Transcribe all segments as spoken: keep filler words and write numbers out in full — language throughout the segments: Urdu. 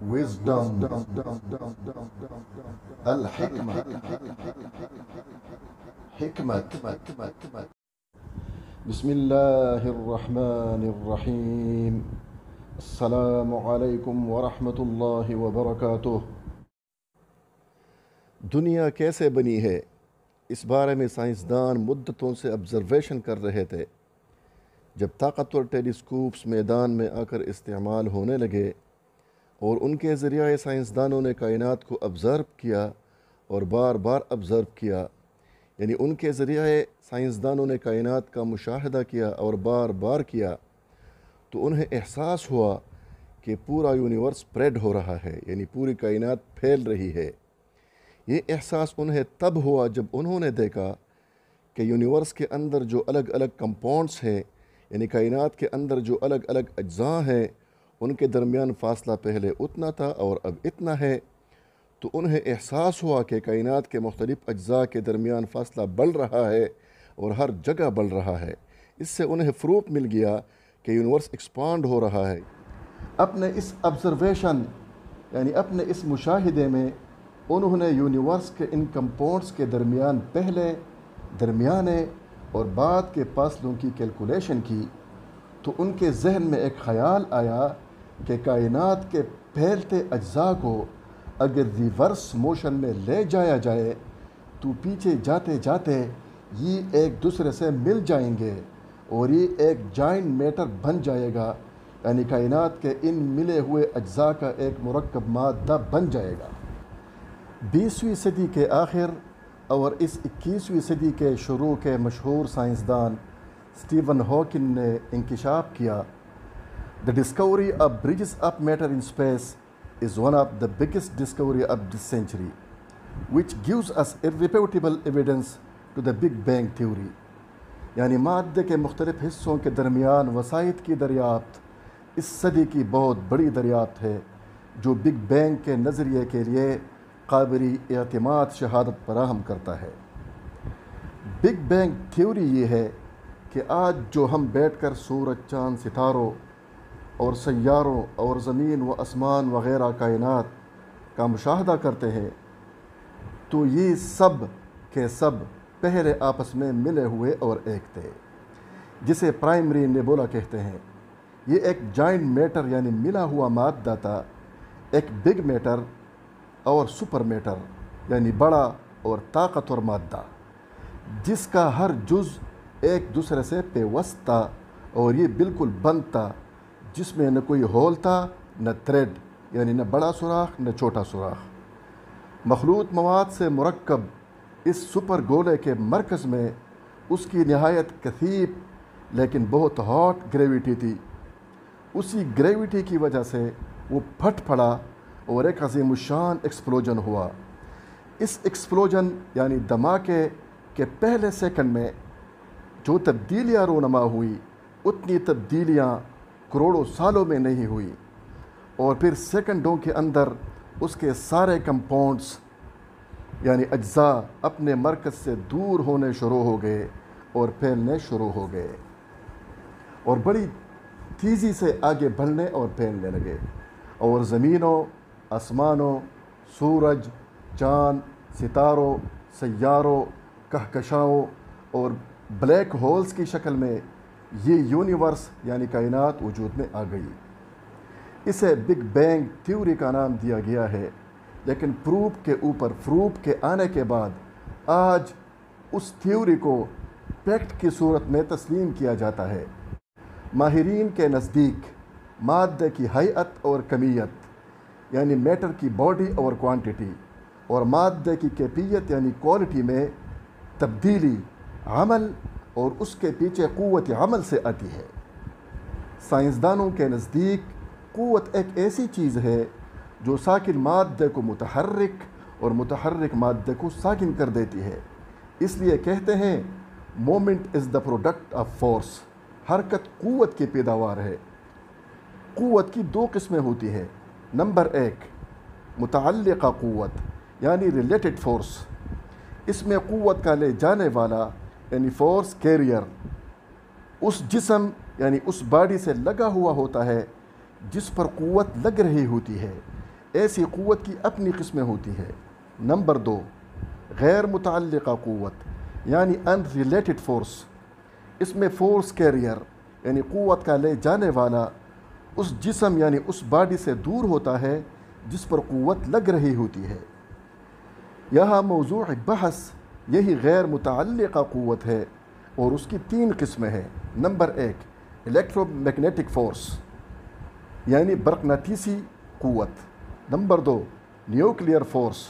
wisdom, الحكمة، حكمة. بسم الله الرحمن الرحيم. السلام علیکم ورحمۃ اللہ وبرکاتہ. دنیا کیسے بنی ہے، اس بارے میں سائنسدان مدتوں سے آبزرویشن کر رہے تھے. جب طاقتور ٹیلیسکوپس میدان میں آ کر استعمال ہونے لگے اور ان کے ذریعے سائنسدانوں نے کائنات کو آبزرو کیا اور بار بار آبزرو کیا، یعنی ان کے ذریعے سائنسدانوں نے کائنات کا مشاہدہ کیا اور بار بار کیا، تو انہیں احساس ہوا کہ پورا یونیورس اسپریڈ ہو رہا ہے، یعنی پوری کائنات پھیل رہی ہے. یہ احساس انہیں تب ہوا جب انہوں نے دیکھا کہ یونیورس کے اندر جو الگ الگ کمپاؤنڈس ہیں، یعنی کائنات کے اندر جو الگ الگ اجزاء ہیں، ان کے درمیان فاصلہ پہلے اتنا تھا اور اب اتنا ہے. تو انہیں احساس ہوا کہ کائنات کے مختلف اجزاء کے درمیان فاصلہ بڑھ رہا ہے اور ہر جگہ بڑھ رہا ہے. اس سے انہیں پروف مل گیا کہ یونیورس ایکسپانڈ ہو رہا ہے. اپنے اس آبزرویشن یعنی اپنے اس مشاہدے میں انہوں نے یونیورس کے ان کمپاؤنڈس کے درمیان پہلے، درمیانے اور بعد کے فاصلوں کی کیلکولیشن کی. تو ان کے ذہن میں ایک خیال آیا کہ کائنات کے پھیلتے اجزاء کو اگر ریورس موشن میں لے جایا جائے تو پیچھے جاتے جاتے یہ ایک دوسرے سے مل جائیں گے اور یہ ایک جائنٹ میٹر بن جائے گا، یعنی کائنات کے ان ملے ہوئے اجزاء کا ایک مرکب مادہ بن جائے گا. بیسویں صدی کے آخر اور اس اکیسویں صدی کے شروع کے مشہور سائنسدان اسٹیون ہاکنگ نے انکشاف کیا The discovery of bridges of matter in space is one of the biggest discovery of this century, which gives us irrefutable evidence to the Big Bang theory. یعنی مادے کے مختلف حصوں کے درمیان وسائط کی دریافت اس صدی کی بہت بڑی دریافت ہے، جو بگ بینگ کے نظریے کے لیے قابل اعتماد شہادت فراہم کرتا ہے. بگ بینگ تھیوری یہ ہے کہ آج جو ہم بیٹھ کر سورج، چاند، ستاروں اور سیاروں اور زمین و آسمان وغیرہ کائنات کا مشاہدہ کرتے ہیں، تو یہ سب کے سب پہلے آپس میں ملے ہوئے اور ایک تھے، جسے پرائمری نیبولا کہتے ہیں. یہ ایک جائنٹ میٹر یعنی ملا ہوا مادہ تھا، ایک بگ میٹر اور سپر میٹر یعنی بڑا اور طاقتور مادہ، جس کا ہر جز ایک دوسرے سے پیوست تھا اور یہ بالکل بند تھا، جس میں نہ کوئی ہول تھا نہ تھریڈ، یعنی نہ بڑا سوراخ نہ چھوٹا سوراخ. مخلوط مواد سے مرکب اس سپر گولے کے مرکز میں اس کی نہایت کثیف لیکن بہت ہاٹ گریویٹی تھی. اسی گریویٹی کی وجہ سے وہ پھٹ پڑا اور ایک عظیم الشان ایکسپلوژن ہوا. اس ایکسپلوژن یعنی دھماکے کے پہلے سیکنڈ میں جو تبدیلیاں رونما ہوئی، اتنی تبدیلیاں کروڑوں سالوں میں نہیں ہوئی، اور پھر سیکنڈوں کے اندر اس کے سارے کمپاؤنڈس یعنی اجزاء اپنے مرکز سے دور ہونے شروع ہو گئے اور پھیلنے شروع ہو گئے اور بڑی تیزی سے آگے بڑھنے اور پھیلنے لگے، اور زمینوں، آسمانوں، سورج، چاند، ستاروں، سیاروں، کہکشاؤں اور بلیک ہولز کی شکل میں یہ یونیورس یعنی کائنات وجود میں آ گئی. اسے بگ بینگ تھیوری کا نام دیا گیا ہے، لیکن پروف کے اوپر پروف کے آنے کے بعد آج اس تھیوری کو فیکٹ کی صورت میں تسلیم کیا جاتا ہے. ماہرین کے نزدیک مادے کی ہیئت اور کمیت یعنی میٹر کی باڈی اور کوانٹٹی اور مادے کی کیفیت یعنی کوالٹی میں تبدیلی عمل اور اس کے پیچھے قوت عمل سے آتی ہے. سائنسدانوں کے نزدیک قوت ایک ایسی چیز ہے جو ساکن مادے کو متحرک اور متحرک مادے کو ساکن کر دیتی ہے. اس لیے کہتے ہیں moment is the product of force. حرکت قوت کی پیداوار ہے. قوت کی دو قسمیں ہوتی ہیں. نمبر ایک متعلقہ قوت یعنی ریلیٹڈ فورس. اس میں قوت کا لے جانے والا یعنی فورس کیریئر اس جسم یعنی اس باڈی سے لگا ہوا ہوتا ہے جس پر قوت لگ رہی ہوتی ہے. ایسی قوت کی اپنی قسمیں ہوتی ہے۔ نمبر دو، غیر متعلقہ قوت یعنی ان ریلیٹڈ فورس۔ اس میں فورس کیریئر یعنی قوت کا لے جانے والا اس جسم یعنی اس باڈی سے دور ہوتا ہے جس پر قوت لگ رہی ہوتی ہے۔ یہاں موضوع بحث یہی غیر متعلقہ قوت ہے اور اس کی تین قسمیں ہیں۔ نمبر ایک، الیکٹرو میگنیٹک فورس یعنی برقناطیسی قوت۔ نمبر دو، نیوکلیئر فورس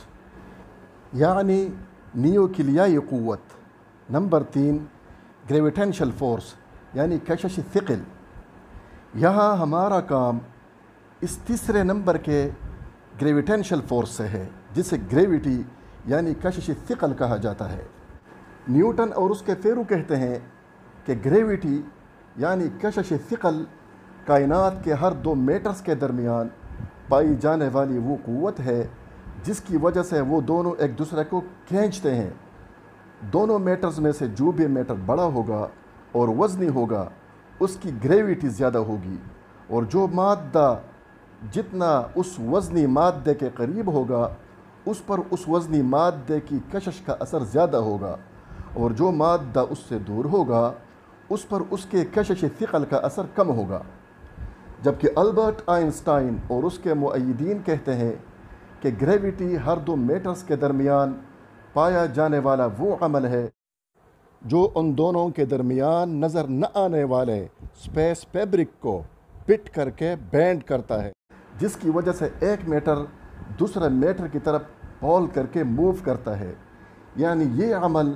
یعنی نیوکلیائی قوت۔ نمبر تین، گریویٹینشل فورس یعنی کشش ثقل۔ یہاں ہمارا کام اس تیسرے نمبر کے گریویٹینشل فورس سے ہے جسے گریویٹی یعنی کشش ثقل کہا جاتا ہے۔ نیوٹن اور اس کے پیرو کہتے ہیں کہ گریویٹی یعنی کشش ثقل کائنات کے ہر دو میٹرز کے درمیان پائی جانے والی وہ قوت ہے جس کی وجہ سے وہ دونوں ایک دوسرے کو کھینچتے ہیں۔ دونوں میٹرز میں سے جو بھی میٹر بڑا ہوگا اور وزنی ہوگا اس کی گریویٹی زیادہ ہوگی، اور جو مادہ جتنا اس وزنی مادے کے قریب ہوگا اس پر اس وزنی مادے کی کشش کا اثر زیادہ ہوگا، اور جو مادہ اس سے دور ہوگا اس پر اس کے کشش ثقل کا اثر کم ہوگا۔ جبکہ البرٹ آئنسٹائن اور اس کے مؤیدین کہتے ہیں کہ گریویٹی ہر دو میٹرز کے درمیان پایا جانے والا وہ عمل ہے جو ان دونوں کے درمیان نظر نہ آنے والے اسپیس فیبرک کو پٹ کر کے بینڈ کرتا ہے، جس کی وجہ سے ایک میٹر دوسرے میٹر کی طرف پول کر کے موو کرتا ہے۔ یعنی یہ عمل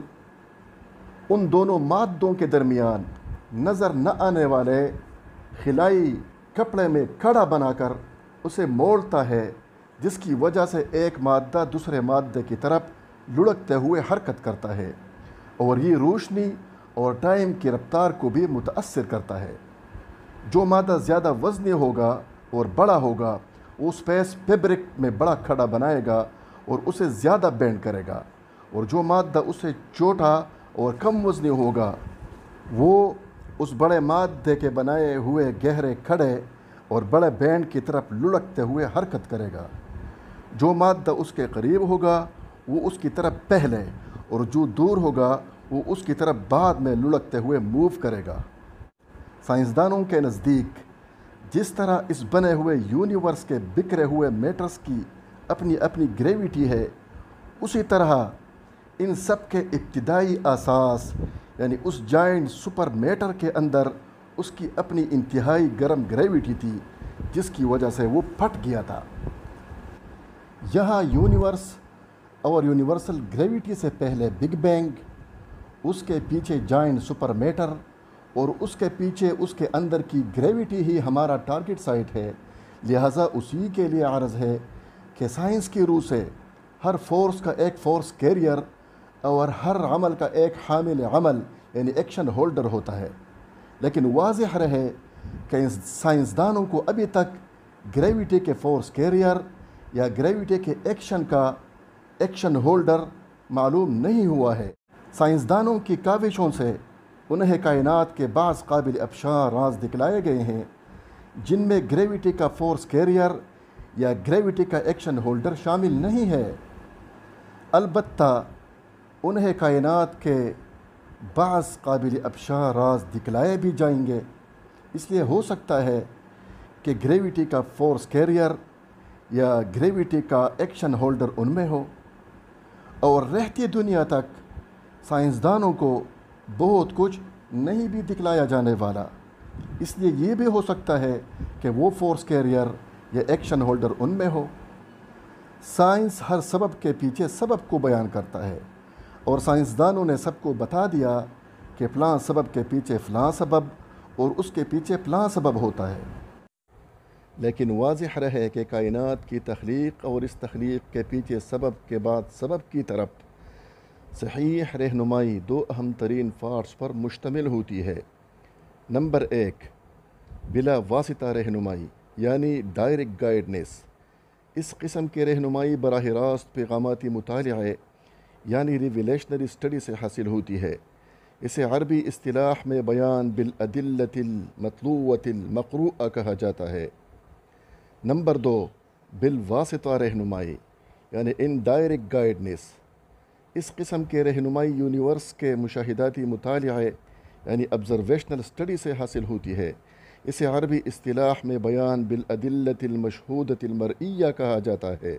ان دونوں مادوں کے درمیان نظر نہ آنے والے خلائی کپڑے میں کڑا بنا کر اسے موڑتا ہے، جس کی وجہ سے ایک مادہ دوسرے مادے کی طرف لڑکتے ہوئے حرکت کرتا ہے، اور یہ روشنی اور ٹائم کی رفتار کو بھی متاثر کرتا ہے۔ جو مادہ زیادہ وزنی ہوگا اور بڑا ہوگا وہ اسپیس فیبرک میں بڑا کھڑا بنائے گا اور اسے زیادہ بینڈ کرے گا، اور جو مادہ اسے چھوٹا اور کم وزنی ہوگا وہ اس بڑے مادے کے بنائے ہوئے گہرے کھڑے اور بڑے بینڈ کی طرف لڑکتے ہوئے حرکت کرے گا۔ جو مادہ اس کے قریب ہوگا وہ اس کی طرف پہلے، اور جو دور ہوگا وہ اس کی طرف بعد میں لڑکتے ہوئے موو کرے گا۔ سائنسدانوں کے نزدیک جس طرح اس بنے ہوئے یونیورس کے بکھرے ہوئے میٹرز کی اپنی اپنی گریویٹی ہے، اسی طرح ان سب کے ابتدائی اساس یعنی اس جائنٹ سپر میٹر کے اندر اس کی اپنی انتہائی گرم گریویٹی تھی جس کی وجہ سے وہ پھٹ گیا تھا۔ یہاں یونیورس اور یونیورسل گریویٹی سے پہلے بگ بینگ، اس کے پیچھے جائنٹ سپر میٹر، اور اس کے پیچھے اس کے اندر کی گریویٹی ہی ہمارا ٹارگٹ سائٹ ہے۔ لہٰذا اسی کے لیے عرض ہے کہ سائنس کی روح سے ہر فورس کا ایک فورس کیریئر اور ہر عمل کا ایک حامل عمل یعنی ایکشن ہولڈر ہوتا ہے، لیکن واضح رہے کہ سائنسدانوں کو ابھی تک گریویٹی کے فورس کیریئر یا گریویٹی کے ایکشن کا ایکشن ہولڈر معلوم نہیں ہوا ہے۔ سائنسدانوں کی کاوشوں سے انہیں کائنات کے بعض قابل افشاں راز دکھلائے گئے ہیں جن میں گریویٹی کا فورس کیریئر یا گریویٹی کا ایکشن ہولڈر شامل نہیں ہے۔ البتہ انہیں کائنات کے بعض قابل افشاں راز دکھلائے بھی جائیں گے، اس لیے ہو سکتا ہے کہ گریویٹی کا فورس کیریئر یا گریویٹی کا ایکشن ہولڈر ان میں ہو، اور رہتی دنیا تک سائنسدانوں کو بہت کچھ نہیں بھی دکھلایا جانے والا، اس لیے یہ بھی ہو سکتا ہے کہ وہ فورس کیریئر یا ایکشن ہولڈر ان میں ہو۔ سائنس ہر سبب کے پیچھے سبب کو بیان کرتا ہے، اور سائنسدانوں نے سب کو بتا دیا کہ فلاں سبب کے پیچھے فلاں سبب اور اس کے پیچھے فلاں سبب ہوتا ہے۔ لیکن واضح رہے کہ کائنات کی تخلیق اور اس تخلیق کے پیچھے سبب کے بعد سبب کی طرف صحیح رہنمائی دو اہم ترین فارس پر مشتمل ہوتی ہے۔ نمبر ایک، بلا واسطہ رہنمائی یعنی ڈائریکٹ گائیڈنس۔ اس قسم کی رہنمائی براہ راست پیغاماتی مطالعے یعنی ریویلیشنری اسٹڈی سے حاصل ہوتی ہے۔ اسے عربی اصطلاح میں بیان بالادلۃ المطلوعۃ المقروءہ کہا جاتا ہے۔ نمبر دو، بالواسطہ رہنمائی یعنی انڈائریکٹ گائیڈنس، اس قسم کے رہنمائی یونیورس کے مشاہداتی مطالعے یعنی آبزرویشنل اسٹڈی سے حاصل ہوتی ہے۔ اسے عربی اصطلاح میں بیان بالادلۃ المشہودۃ المرئیہ کہا جاتا ہے۔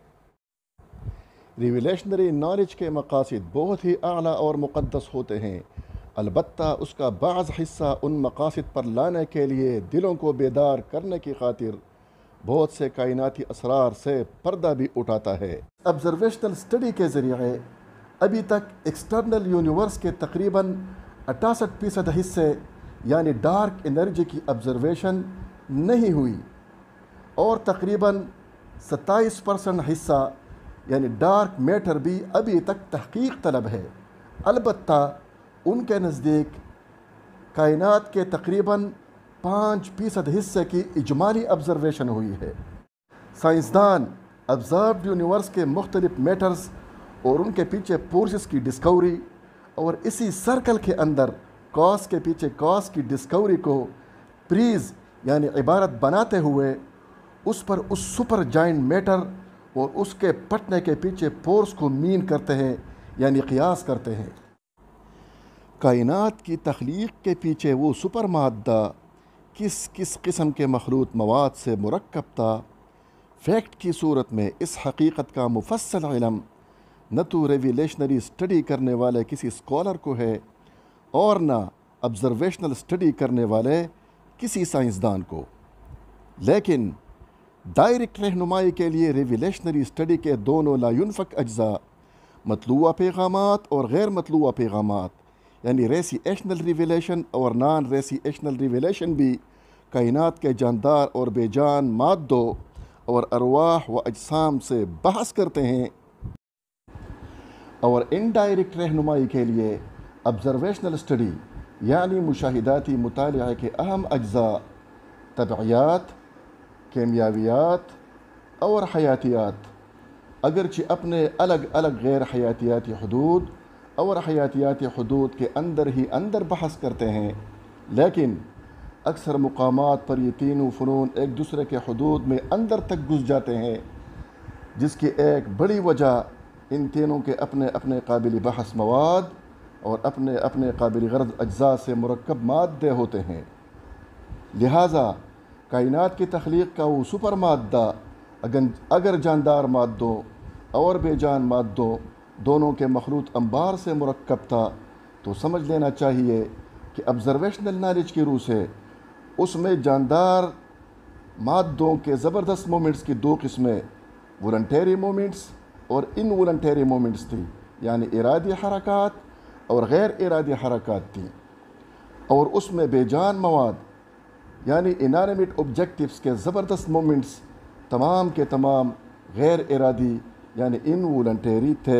ریویلیشنری نالج کے مقاصد بہت ہی اعلیٰ اور مقدس ہوتے ہیں، البتہ اس کا بعض حصہ ان مقاصد پر لانے کے لیے دلوں کو بیدار کرنے کی خاطر بہت سے کائناتی اسرار سے پردہ بھی اٹھاتا ہے۔ آبزرویشنل اسٹڈی کے ذریعے ابھی تک ایکسٹرنل یونیورس کے تقریباً اٹھاسٹھ فیصد حصے یعنی ڈارک انرجی کی آبزرویشن نہیں ہوئی، اور تقریباً ستائیس پرسنٹ حصہ یعنی ڈارک میٹر بھی ابھی تک تحقیق طلب ہے۔ البتہ ان کے نزدیک کائنات کے تقریباً پانچ فیصد حصے کی اجمالی آبزرویشن ہوئی ہے۔ سائنسدان آبزروڈ یونیورس کے مختلف میٹرز اور ان کے پیچھے فورسز کی ڈسکوری اور اسی سرکل کے اندر کاز کے پیچھے کاز کی ڈسکوری کو پریز یعنی عبارت بناتے ہوئے اس پر اس سپر جائنٹ میٹر اور اس کے پھٹنے کے پیچھے فورس کو مین کرتے ہیں یعنی قیاس کرتے ہیں۔ کائنات کی تخلیق کے پیچھے وہ سپر مادہ کس کس قسم کے مخلوط مواد سے مرکب تھا، فیکٹ کی صورت میں اس حقیقت کا مفصل علم نہ تو ریویلیشنری اسٹڈی کرنے والے کسی اسکالر کو ہے اور نہ آبزرویشنل اسٹڈی کرنے والے کسی سائنسدان کو، لیکن ڈائریکٹ رہنمائی کے لیے ریویلیشنری اسٹڈی کے دونوں لا ينفک اجزاء، مطلوبہ پیغامات اور غیر مطلوبہ پیغامات یعنی ریسی ایشنل ریویلیشن اور نان ریسی ایشنل ریویلیشن بھی کائنات کے جاندار اور بے جان مادوں اور ارواح و اجسام سے بحث کرتے ہیں، اور انڈائریکٹ رہنمائی کے لیے آبزرویشنل اسٹڈی یعنی مشاہداتی مطالعے کے اہم اجزاء طبعیات، کیمیاویات اور حیاتیات اگرچہ اپنے الگ الگ غیر حیاتیاتی حدود اور حیاتیاتی حدود کے اندر ہی اندر بحث کرتے ہیں، لیکن اکثر مقامات پر یہ تینوں فنون ایک دوسرے کے حدود میں اندر تک گھس جاتے ہیں، جس کی ایک بڑی وجہ ان تینوں کے اپنے اپنے قابل بحث مواد اور اپنے اپنے قابل غرض اجزاء سے مرکب مادے ہوتے ہیں۔ لہٰذا کائنات کی تخلیق کا وہ سپر مادہ اگر جاندار مادوں اور بے جان مادوں دونوں کے مخلوط انبار سے مرکب تھا تو سمجھ لینا چاہیے کہ آبزرویشنل نالج کی روح سے اس میں جاندار مادوں کے زبردست مومنٹس کی دو قسمیں والنٹیری مومنٹس اور ان والنٹیری مومنٹس تھی، یعنی ارادی حرکات اور غیر ارادی حرکات تھیں، اور اس میں بے جان مواد یعنی انانیمیٹ آبجیکٹیوز کے زبردست مومنٹس تمام کے تمام غیر ارادی یعنی ان والنٹیری تھے۔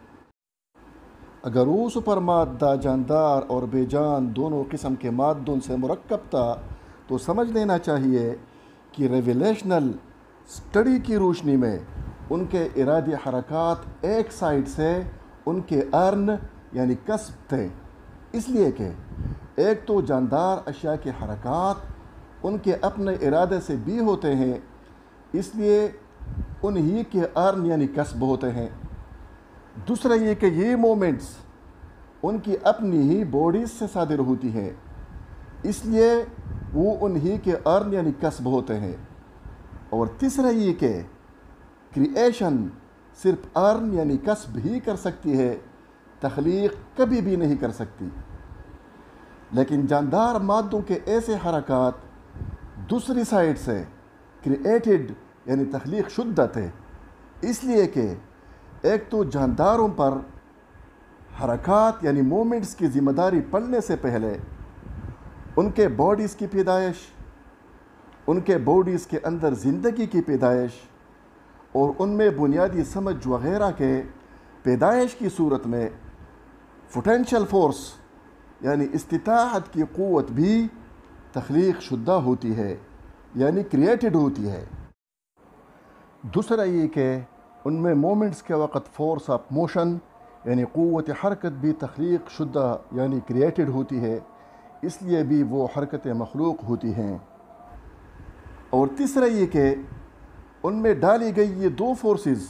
اگر وہ سپر مادہ جاندار اور بے جان دونوں قسم کے مادوں سے مرکب تھا تو سمجھ لینا چاہیے کہ ریویلیشنل اسٹڈی کی روشنی میں ان کے ارادی حرکات ایک سائڈ سے ان کے ارن یعنی کسب تھے، اس لیے کہ ایک تو جاندار اشیاء کے حرکات ان کے اپنے ارادے سے بھی ہوتے ہیں، اس لیے انہی کے ارن یعنی کسب ہوتے ہیں، دوسرا یہ کہ یہ مومنٹس ان کی اپنی ہی باڈیز سے صادر ہوتی ہیں، اس لیے وہ انہی کے ارن یعنی کسب ہوتے ہیں، اور تیسرا یہ کہ کریشن صرف ارن یعنی کسب ہی کر سکتی ہے، تخلیق کبھی بھی نہیں کر سکتی، لیکن جاندار مادوں کے ایسے حرکات دوسری سائڈ سے کریٹڈ یعنی تخلیق شدہ تھے، اس لیے کہ ایک تو جانداروں پر حرکات یعنی مومنٹس کی ذمہ داری پڑنے سے پہلے ان کے باڈیز کی پیدائش، ان کے باڈیز کے اندر زندگی کی پیدائش اور ان میں بنیادی سمجھ وغیرہ کے پیدائش کی صورت میں پوٹینشل فورس یعنی استطاعت کی قوت بھی تخلیق شدہ ہوتی ہے یعنی کریٹڈ ہوتی ہے۔ دوسرا یہ کہ ان میں مومنٹس کے وقت فورس آف موشن یعنی قوت حرکت بھی تخلیق شدہ یعنی کریٹڈ ہوتی ہے، اس لیے بھی وہ حرکت مخلوق ہوتی ہیں۔ اور تیسرا یہ کہ ان میں ڈالی گئی یہ دو فورسز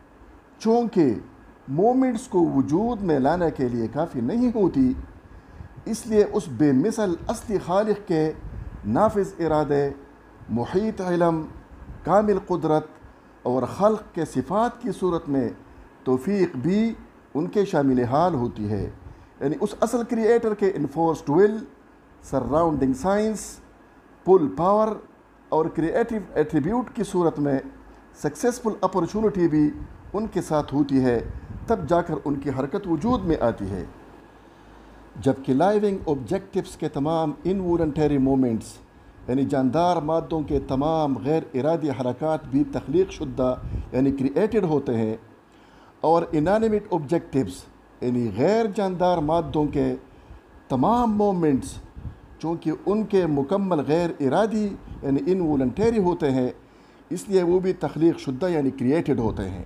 چونکہ مومنٹس کو وجود میں لانے کے لیے کافی نہیں ہوتی، اس لیے اس بے مثل اصلی خالق کے نافذ ارادے، محیط علم، کامل قدرت اور خلق کے صفات کی صورت میں توفیق بھی ان کے شامل حال ہوتی ہے۔ یعنی اس اصل کریئیٹر کے enforced will, surrounding science, pull power اور کریئیٹو ایٹریبیوٹ کی صورت میں سکسیسفل اپرچونٹی بھی ان کے ساتھ ہوتی ہے، تب جا کر ان کی حرکت وجود میں آتی ہے۔ جبکہ لائیونگ آبجیکٹیوز کے تمام انوولنٹری مومنٹس یعنی جاندار مادوں کے تمام غیر ارادی حرکات بھی تخلیق شدہ یعنی کریئیٹڈ ہوتے ہیں، اور انانیمیٹ آبجیکٹیوز یعنی غیر جاندار مادوں کے تمام مومنٹس چونکہ ان کے مکمل غیر ارادی یعنی انوولنٹری ہوتے ہیں، اس لیے وہ بھی تخلیق شدہ یعنی کریئیٹڈ ہوتے ہیں۔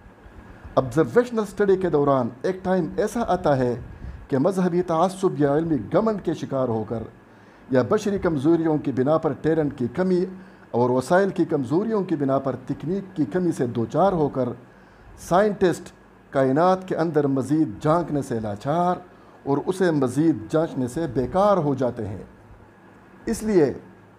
آبزرویشنل اسٹڈی کے دوران ایک ٹائم ایسا آتا ہے کہ مذہبی تعصب یا علمی گھمنڈ کے شکار ہو کر یا بشری کمزوریوں کی بنا پر ٹیلنٹ کی کمی اور وسائل کی کمزوریوں کی بنا پر تکنیک کی کمی سے دوچار ہو کر سائنٹسٹ کائنات کے اندر مزید جھانکنے سے لاچار اور اسے مزید جانچنے سے بیکار ہو جاتے ہیں۔ اس لیے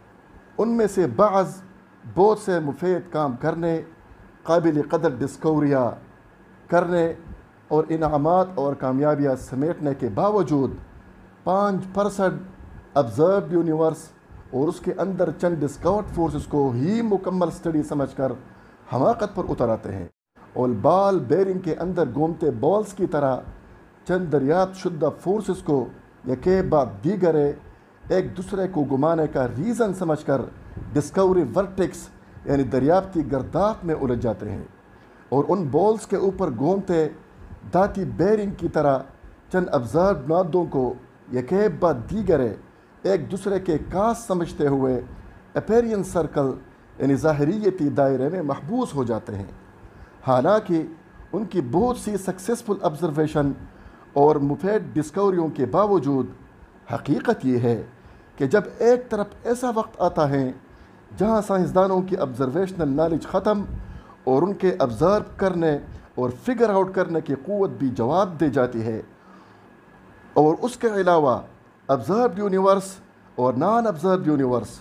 ان میں سے بعض بہت سے مفید کام کرنے، قابل قدر ڈسکوریاں کرنے اور انعامات اور کامیابیاں سمیٹنے کے باوجود پانچ پرسنٹ ابزروڈ یونیورس اور اس کے اندر چند ڈسکورڈ فورسز کو ہی مکمل سٹڈی سمجھ کر حماقت پر اتر آتے ہیں، اور بال بیرنگ کے اندر گھومتے بالز کی طرح چند دریافت شدہ فورسز کو یکے بعد دیگرے ایک دوسرے کو گھمانے کا ریزن سمجھ کر ڈسکوری ورٹکس یعنی دریافتی گرداب میں الجھ جاتے ہیں، اور ان بالز کے اوپر گھومتے داتی بیرنگ کی طرح چند ابزروڈ مادوں کو یکے بعد دیگرے ایک دوسرے کے کاس سمجھتے ہوئے اپیرین سرکل یعنی ظاہریتی دائرے میں محبوس ہو جاتے ہیں۔ حالانکہ ان کی بہت سی سکسیسفل آبزرویشن اور مفید ڈسکوریوں کے باوجود حقیقت یہ ہے کہ جب ایک طرف ایسا وقت آتا ہے جہاں سائنسدانوں کی آبزرویشنل نالج ختم اور ان کے آبزرو کرنے اور فگر آؤٹ کرنے کی قوت بھی جواب دے جاتی ہے، اور اس کے علاوہ آبزروڈ یونیورس اور non observed universe,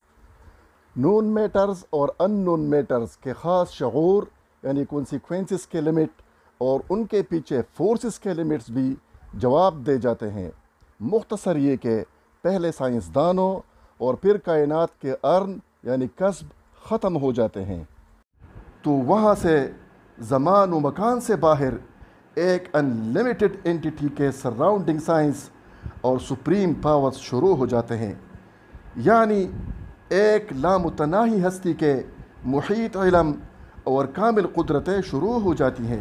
known matters اور ان نون میٹرز کے خاص شعور یعنی کونسیکوینسز کے لمٹ اور ان کے پیچھے فورسز کے لمٹس بھی جواب دے جاتے ہیں۔ مختصر یہ کہ پہلے سائنسدانوں اور پھر کائنات کے ارن یعنی کسب ختم ہو جاتے ہیں، تو وہاں سے زمان و مکان سے باہر ایک ان لمیٹڈ انٹیٹی کے سراؤنڈنگ سائنس اور سپریم پاورز شروع ہو جاتے ہیں، یعنی ایک لامتناہی ہستی کے محیط علم اور کامل قدرتیں شروع ہو جاتی ہیں۔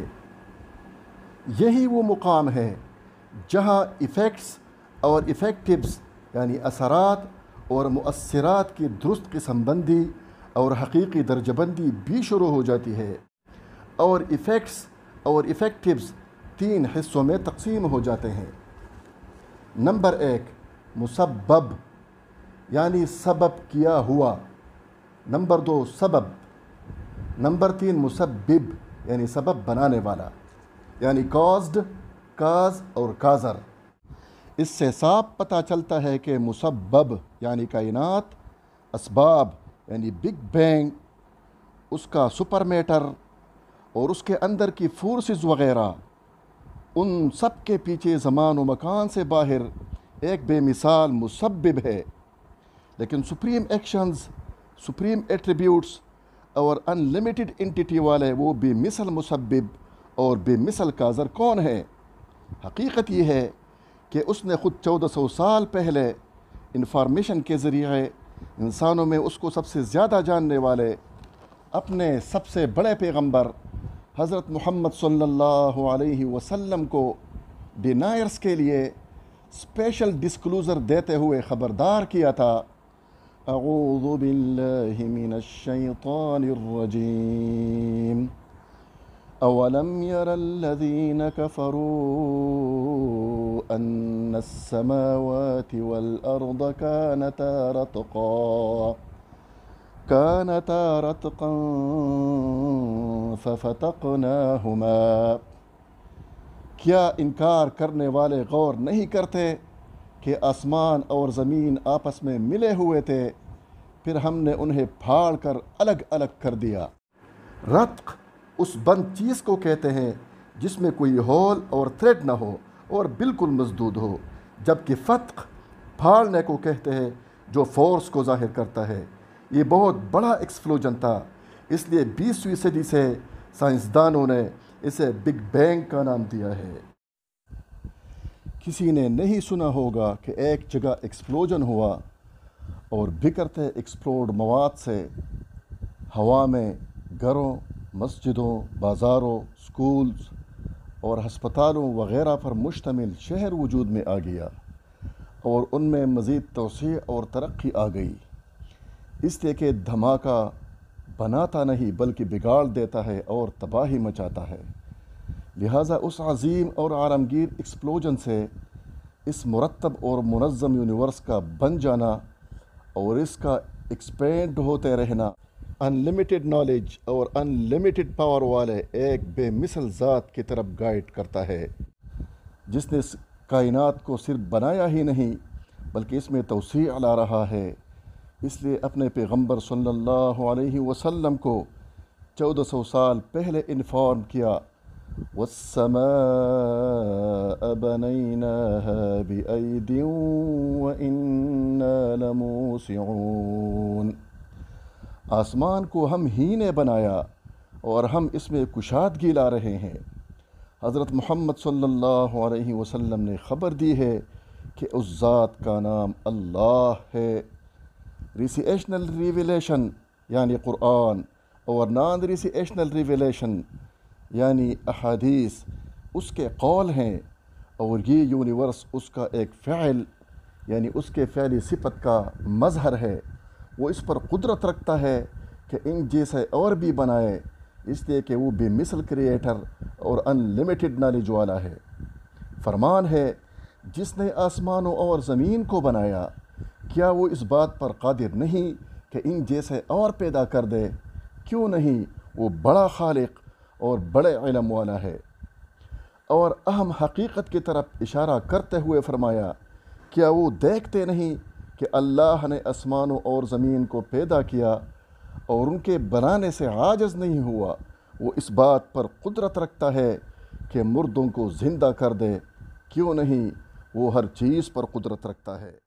یہی وہ مقام ہے جہاں ایفیکٹس اور ایفیکٹیوز یعنی اثرات اور مؤثرات کی درست قسم بندی اور حقیقی درجہ بندی بھی شروع ہو جاتی ہے، اور ایفیکٹس اور ایفیکٹیوز تین حصوں میں تقسیم ہو جاتے ہیں۔ نمبر ایک، مسبب یعنی سبب کیا ہوا۔ نمبر دو، سبب۔ نمبر تین، مسبب یعنی سبب بنانے والا، یعنی کازڈ، کاز اور کازر۔ اس سے صاف پتہ چلتا ہے کہ مسبب یعنی کائنات، اسباب یعنی بگ بینگ، اس کا سپر میٹر اور اس کے اندر کی فورسز وغیرہ، ان سب کے پیچھے زمان و مکان سے باہر ایک بے مثال مسبب ہے۔ لیکن سپریم ایکشنز، سپریم ایٹریبیوٹس اور ان لمیٹڈ انٹیٹی والے وہ بے مثل مسبب اور بے مثل کازر کون ہے؟ حقیقت یہ ہے کہ اس نے خود چودہ سو سال پہلے انفارمیشن کے ذریعے انسانوں میں اس کو سب سے زیادہ جاننے والے اپنے سب سے بڑے پیغمبر حضرت محمد صلی اللہ علیہ وسلم کو ڈینائرز کے لیے اسپیشل ڈسکلوزر دیتے ہوئے خبردار کیا تھا، اعوذ باللہ من الشیطان الرجیم، اولم یر الذین کفروا ان السماوات والارض کانتا رتقا كانتا رتقا ففتقناهما، کیا انکار کرنے والے غور نہیں کرتے کہ آسمان اور زمین آپس میں ملے ہوئے تھے، پھر ہم نے انہیں پھاڑ کر الگ الگ کر دیا۔ رتق اس بند چیز کو کہتے ہیں جس میں کوئی ہول اور تھریڈ نہ ہو اور بالکل مسدود ہو، جبکہ فتق پھاڑنے کو کہتے ہیں جو فورس کو ظاہر کرتا ہے۔ یہ بہت بڑا ایکسپلوژن تھا، اس لیے بیسویں صدی سے سائنسدانوں نے اسے بگ بینگ کا نام دیا ہے۔ کسی نے نہیں سنا ہوگا کہ ایک جگہ ایکسپلوژن ہوا اور بکھرتے ایکسپلوڈ مواد سے ہوا میں گھروں، مسجدوں، بازاروں، سکولز اور ہسپتالوں وغیرہ پر مشتمل شہر وجود میں آ گیا اور ان میں مزید توسیع اور ترقی آ گئی، اس لیے کہ دھماکہ بناتا نہیں بلکہ بگاڑ دیتا ہے اور تباہی مچاتا ہے۔ لہٰذا اس عظیم اور عالمگیر ایکسپلوژن سے اس مرتب اور منظم یونیورس کا بن جانا اور اس کا ایکسپینڈ ہوتے رہنا ان لمیٹڈ نالج اور ان لمیٹڈ پاور والے ایک بے مثل ذات کی طرف گائیڈ کرتا ہے، جس نے کائنات کو صرف بنایا ہی نہیں بلکہ اس میں توسیع لا رہا ہے۔ اس لیے اپنے پیغمبر صلی اللہ علیہ وسلم کو چودہ سو سال پہلے انفارم کیا، وَالسَّمَاءَ بَنَيْنَاهَا بِأَيْدٍ وَإِنَّا لَمُوسِعُونَ، آسمان کو ہم ہی نے بنایا اور ہم اس میں کشادگی لا رہے ہیں۔ حضرت محمد صلی اللہ علیہ وسلم نے خبر دی ہے کہ اس ذات کا نام اللہ ہے۔ ریسیشنل ریویلیشن یعنی قرآن اور نان ریسیشنل ریویلیشن یعنی احادیث اس کے قول ہیں، اور یہ یونیورس اس کا ایک فعل یعنی اس کے فعلی صفت کا مظہر ہے۔ وہ اس پر قدرت رکھتا ہے کہ ان جیسے اور بھی بنائے، اس لیے کہ وہ بے مثل کریٹر اور ان لمیٹڈ نالج والا ہے۔ فرمان ہے، جس نے آسمانوں اور زمین کو بنایا، کیا وہ اس بات پر قادر نہیں کہ ان جیسے اور پیدا کر دے؟ کیوں نہیں، وہ بڑا خالق اور بڑے علم والا ہے۔ اور اہم حقیقت کی طرف اشارہ کرتے ہوئے فرمایا، کیا وہ دیکھتے نہیں کہ اللہ نے آسمانوں اور زمین کو پیدا کیا اور ان کے بنانے سے عاجز نہیں ہوا؟ وہ اس بات پر قدرت رکھتا ہے کہ مردوں کو زندہ کر دے، کیوں نہیں، وہ ہر چیز پر قدرت رکھتا ہے۔